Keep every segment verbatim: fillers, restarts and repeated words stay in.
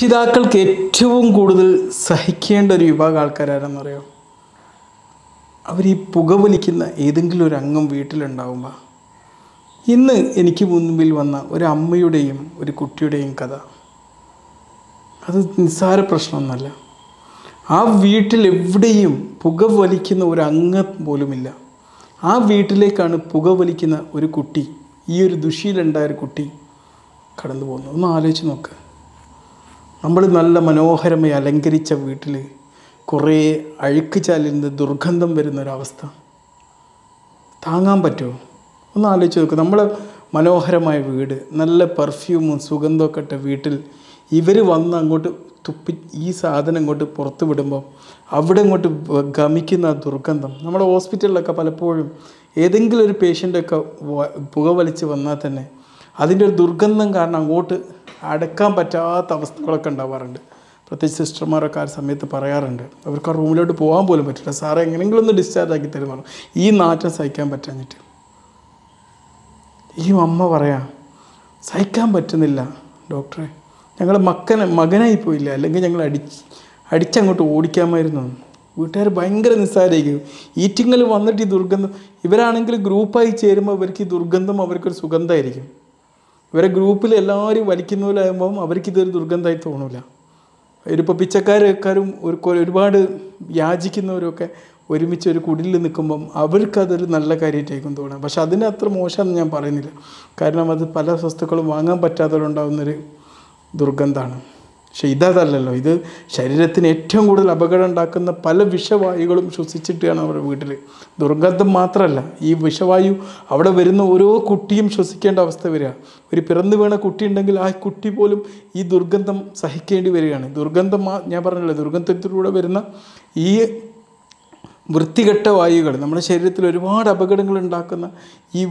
രക്ഷിതാക്കൾക്ക് ഏറ്റവും കൂടുതൽ സഹിക്കേണ്ട ഒരു വിഭാഗം ആൾക്കാരാരെന്നറിയോ? അവർ ഈ പുകവലിക്കുന്ന ഏതെങ്കിലും ഒരു അംഗം വീട്ടിലുണ്ടാവുമ്പോൾ, ഇന്ന് എനിക്ക് മുൻപിൽ വന്ന ഒരു അമ്മയുടെയും ഒരു കുട്ടിയുടെയും കഥ, അത് നിസ്സാര പ്രശ്നമൊന്നുമല്ല. ആ വീട്ടിൽ എവിടെയും പുകവലിക്കുന്ന ഒരു അംഗം പോലുമില്ല. ആ വീട്ടിലേക്കാണ് പുകവലിക്കുന്ന ഒരു കുട്ടി, ഈ ഒരു ദുഷിയിലുണ്ടായ ഒരു കുട്ടി കടന്നു പോകുന്നത്. ഒന്ന് ആലോചിച്ച് നോക്ക്. നമ്മൾ നല്ല മനോഹരമായി അലങ്കരിച്ച വീട്ടിൽ കുറേ അഴുക്ക് ചാലിന്ന് ദുർഗന്ധം വരുന്നൊരവസ്ഥ താങ്ങാൻ പറ്റുമോ? ഒന്ന് ആലോചിച്ച് നോക്ക്. നമ്മളെ മനോഹരമായ വീട്, നല്ല പെർഫ്യൂമും സുഗന്ധമൊക്കെ ഇട്ട വീട്ടിൽ ഇവർ വന്ന് അങ്ങോട്ട് തുപ്പി ഈ സാധനം ഇങ്ങോട്ട് പുറത്ത് വിടുമ്പോൾ അവിടെ ഇങ്ങോട്ട് ഗമിക്കുന്ന ആ ദുർഗന്ധം. നമ്മുടെ ഹോസ്പിറ്റലിലൊക്കെ പലപ്പോഴും ഏതെങ്കിലും ഒരു പേഷ്യൻ്റൊക്കെ പുകവലിച്ച് വന്നാൽ തന്നെ അതിൻ്റെ ഒരു ദുർഗന്ധം കാരണം അങ്ങോട്ട് അടക്കാൻ പറ്റാത്ത അവസ്ഥകളൊക്കെ ഉണ്ടാവാറുണ്ട്. പ്രത്യേകിച്ച് സിസ്റ്റർമാരൊക്കെ ആ സമയത്ത് പറയാറുണ്ട്, അവർക്ക് ആ റൂമിലോട്ട് പോകാൻ പോലും പറ്റില്ല. സാറേ എങ്ങനെയെങ്കിലും ഒന്ന് ഡിസ്ചാർജ് ആക്കി തരുന്നു, ഈ നാറ്റം സഹിക്കാൻ പറ്റാഞ്ഞിട്ട്. ഈ അമ്മ പറയാം, സഹിക്കാൻ പറ്റുന്നില്ല ഡോക്ടറെ, ഞങ്ങൾ മക്കനെ മകനായി പോയില്ല, അല്ലെങ്കിൽ ഞങ്ങൾ അടിച്ച് അടിച്ചങ്ങോട്ട് ഓടിക്കാമായിരുന്നു. വീട്ടുകാർ ഭയങ്കര നിസ്സാരമായിരിക്കും. ഈറ്റിങ്ങിൽ വന്നിട്ട് ഈ ദുർഗന്ധം, ഇവരാണെങ്കിൽ ഗ്രൂപ്പായി ചേരുമ്പോൾ ഇവർക്ക് ഈ ദുർഗന്ധം അവർക്കൊരു സുഗന്ധമായിരിക്കും. ഇവരെ ഗ്രൂപ്പിൽ എല്ലാവരും വലിക്കുന്നവരാകുമ്പം അവർക്കിതൊരു ദുർഗന്ധമായി തോന്നില്ല. ഇതിപ്പോൾ പിച്ചക്കാരക്കാരും ഒരു ഒരുപാട് യാചിക്കുന്നവരൊക്കെ ഒരുമിച്ച് ഒരു കുടിലിൽ നിൽക്കുമ്പം അവർക്കതൊരു നല്ല കാര്യമായിട്ടായിരിക്കും തോന്നുക. പക്ഷെ അതിന് അത്ര മോശമെന്ന് ഞാൻ പറയുന്നില്ല, കാരണം അത് പല വസ്തുക്കളും വാങ്ങാൻ പറ്റാത്തവരുണ്ടാകുന്നൊരു ദുർഗന്ധമാണ്. പക്ഷെ ഇതല്ലല്ലോ, ഇത് ശരീരത്തിന് ഏറ്റവും കൂടുതൽ അപകടം ഉണ്ടാക്കുന്ന പല വിഷവായുകളും ശ്വസിച്ചിട്ടാണ് അവരുടെ വീട്ടിൽ. ദുർഗന്ധം മാത്രമല്ല, ഈ വിഷവായു അവിടെ വരുന്ന ഓരോ കുട്ടിയും ശ്വസിക്കേണ്ട അവസ്ഥ വരിക. ഒരു പിറന്നു വീണ കുട്ടി ഉണ്ടെങ്കിൽ ആ കുട്ടി പോലും ഈ ദുർഗന്ധം സഹിക്കേണ്ടി വരികയാണ്. ദുർഗന്ധം ഞാൻ പറഞ്ഞല്ലോ, ദുർഗന്ധത്തിലൂടെ വരുന്ന ഈ വൃത്തികെട്ട വായുകൾ നമ്മുടെ ശരീരത്തിൽ ഒരുപാട് അപകടങ്ങൾ ഉണ്ടാക്കുന്ന ഈ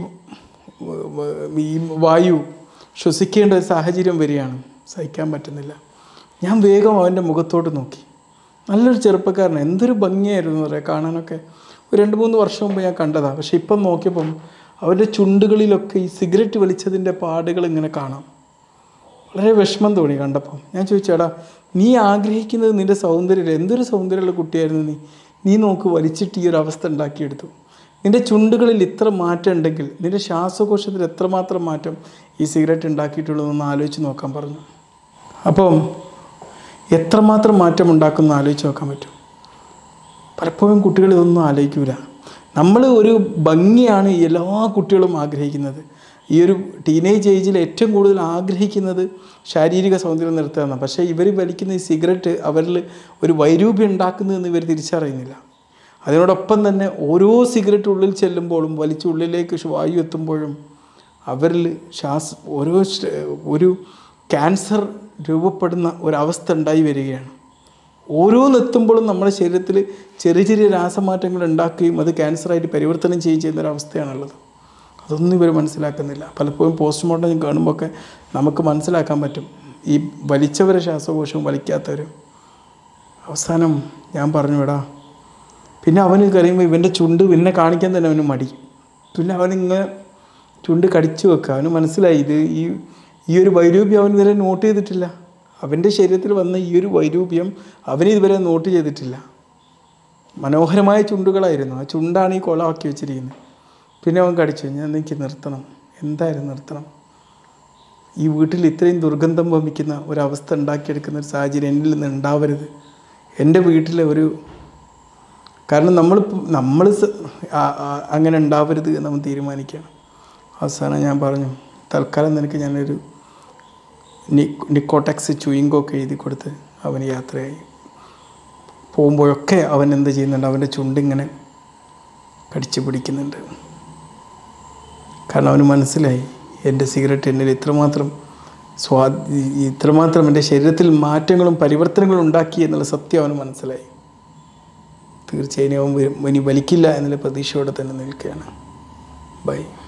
ഈ വായു ശ്വസിക്കേണ്ട ഒരു സാഹചര്യം വരികയാണ്. സഹിക്കാൻ പറ്റുന്നില്ല. ഞാൻ വേഗം അവൻ്റെ മുഖത്തോട്ട് നോക്കി. നല്ലൊരു ചെറുപ്പക്കാരൻ, എന്തൊരു ഭംഗിയായിരുന്നു പറയാം കാണാനൊക്കെ. ഒരു രണ്ട് മൂന്ന് വർഷം മുമ്പ് ഞാൻ കണ്ടതാണ്. പക്ഷെ ഇപ്പം നോക്കിയപ്പം അവരുടെ ചുണ്ടുകളിലൊക്കെ ഈ സിഗരറ്റ് വലിച്ചതിൻ്റെ പാടുകൾ ഇങ്ങനെ കാണാം. വളരെ വിഷമം തോന്നി കണ്ടപ്പം. ഞാൻ ചോദിച്ചേടാ, നീ ആഗ്രഹിക്കുന്നത് നിൻ്റെ സൗന്ദര്യം, എന്തൊരു സൗന്ദര്യമുള്ള കുട്ടിയായിരുന്നു നീ, നീ നോക്ക് വലിച്ചിട്ട് ഈ ഒരു അവസ്ഥ ഉണ്ടാക്കിയെടുത്തു. നിൻ്റെ ചുണ്ടുകളിൽ ഇത്ര മാറ്റം ഉണ്ടെങ്കിൽ നിൻ്റെ ശ്വാസകോശത്തിൽ എത്രമാത്രം മാറ്റം ഈ സിഗരറ്റ് ഉണ്ടാക്കിയിട്ടുള്ളതെന്ന് ആലോചിച്ച് നോക്കാൻ പറഞ്ഞു. അപ്പം എത്രമാത്രം മാറ്റം ഉണ്ടാക്കുന്ന ആലോചിച്ച് നോക്കാൻ പറ്റും. പലപ്പോഴും കുട്ടികൾ ഇതൊന്നും ആലോചിക്കില്ല. നമ്മൾ ഒരു ഭംഗിയാണ് എല്ലാ കുട്ടികളും ആഗ്രഹിക്കുന്നത്. ഈ ഒരു ടീനേജ് ഏജിൽ ഏറ്റവും കൂടുതൽ ആഗ്രഹിക്കുന്നത് ശാരീരിക സൗന്ദര്യം നിർത്തുകയാണ്. പക്ഷേ ഇവർ വലിക്കുന്ന ഈ സിഗരറ്റ് അവരിൽ ഒരു വൈരൂപ്യം ഉണ്ടാക്കുന്നതെന്ന് ഇവർ തിരിച്ചറിയുന്നില്ല. അതിനോടൊപ്പം തന്നെ ഓരോ സിഗരറ്റ് ഉള്ളിൽ ചെല്ലുമ്പോഴും വലിച്ച് ഉള്ളിലേക്ക് വായു എത്തുമ്പോഴും അവരിൽ ശ്വാസ ഓരോ ഒരു ക്യാൻസർ രൂപപ്പെടുന്ന ഒരവസ്ഥ ഉണ്ടായി വരികയാണ്. ഓരോന്നെത്തുമ്പോഴും നമ്മുടെ ശരീരത്തിൽ ചെറിയ ചെറിയ രാസമാറ്റങ്ങൾ ഉണ്ടാക്കുകയും അത് ക്യാൻസറായിട്ട് പരിവർത്തനം ചെയ്യുകയും ചെയ്യുന്നൊരവസ്ഥയാണുള്ളത്. അതൊന്നും ഇവർ മനസ്സിലാക്കുന്നില്ല. പലപ്പോഴും പോസ്റ്റ്മോർട്ടം കാണുമ്പോഴൊക്കെ നമുക്ക് മനസ്സിലാക്കാൻ പറ്റും ഈ വലിച്ചവരെ ശ്വാസകോശവും വലിക്കാത്തവരും. അവസാനം ഞാൻ പറഞ്ഞു, വിടാ. പിന്നെ അവന് കഴിയുമ്പോൾ ഇവൻ്റെ ചുണ്ട് പിന്നെ കാണിക്കാൻ തന്നെ അവന് മടി. പിന്നെ അവനിങ്ങനെ ചുണ്ട് കടിച്ചു വെക്കുക. അവന് മനസ്സിലായി ഇത് ഈ ഈ ഒരു വൈരൂപ്യം അവൻ ഇതുവരെ നോട്ട് ചെയ്തിട്ടില്ല. അവൻ്റെ ശരീരത്തിൽ വന്ന ഈ ഒരു വൈരൂപ്യം അവന് ഇതുവരെ നോട്ട് ചെയ്തിട്ടില്ല. മനോഹരമായ ചുണ്ടുകളായിരുന്നു, ആ ചുണ്ടാണ് ഈ കൊളമാക്കി വെച്ചിരിക്കുന്നത്. പിന്നെ അവൻ കടിച്ചു. ഞാൻ എനിക്ക് നിർത്തണം, എന്തായാലും നിർത്തണം. ഈ വീട്ടിൽ ഇത്രയും ദുർഗന്ധം വമിക്കുന്ന ഒരവസ്ഥ ഉണ്ടാക്കിയെടുക്കുന്ന ഒരു സാഹചര്യം എന്നിൽ നിന്ന് ഉണ്ടാവരുത്. എൻ്റെ വീട്ടിലെ ഒരു കാരണം നമ്മൾ നമ്മൾ അങ്ങനെ ഉണ്ടാവരുത് എന്ന് നമ്മൾ തീരുമാനിക്കുകയാണ്. അവസാനം ഞാൻ പറഞ്ഞു, തൽക്കാലം നിനക്ക് ഞാനൊരു നി നിക്കോടെക്സ് ചൂയിങ്ങൊക്കെ എഴുതി കൊടുത്ത് അവന് യാത്രയായി. പോകുമ്പോഴൊക്കെ അവൻ എന്ത് ചെയ്യുന്നുണ്ട്, അവൻ്റെ ചുണ്ടിങ്ങനെ കടിച്ചു പിടിക്കുന്നുണ്ട്. കാരണം അവന് മനസ്സിലായി എൻ്റെ സിഗരറ്റ് എന്നിൽ ഇത്രമാത്രം സ്വാ ഇത്രമാത്രം എൻ്റെ ശരീരത്തിൽ മാറ്റങ്ങളും പരിവർത്തനങ്ങളും ഉണ്ടാക്കി എന്നുള്ള സത്യം അവന് മനസ്സിലായി. തീർച്ചയായും അവൻ ഇനി വലിക്കില്ല എന്നുള്ള പ്രതീക്ഷയോടെ തന്നെ നിൽക്കുകയാണ്. ബൈ.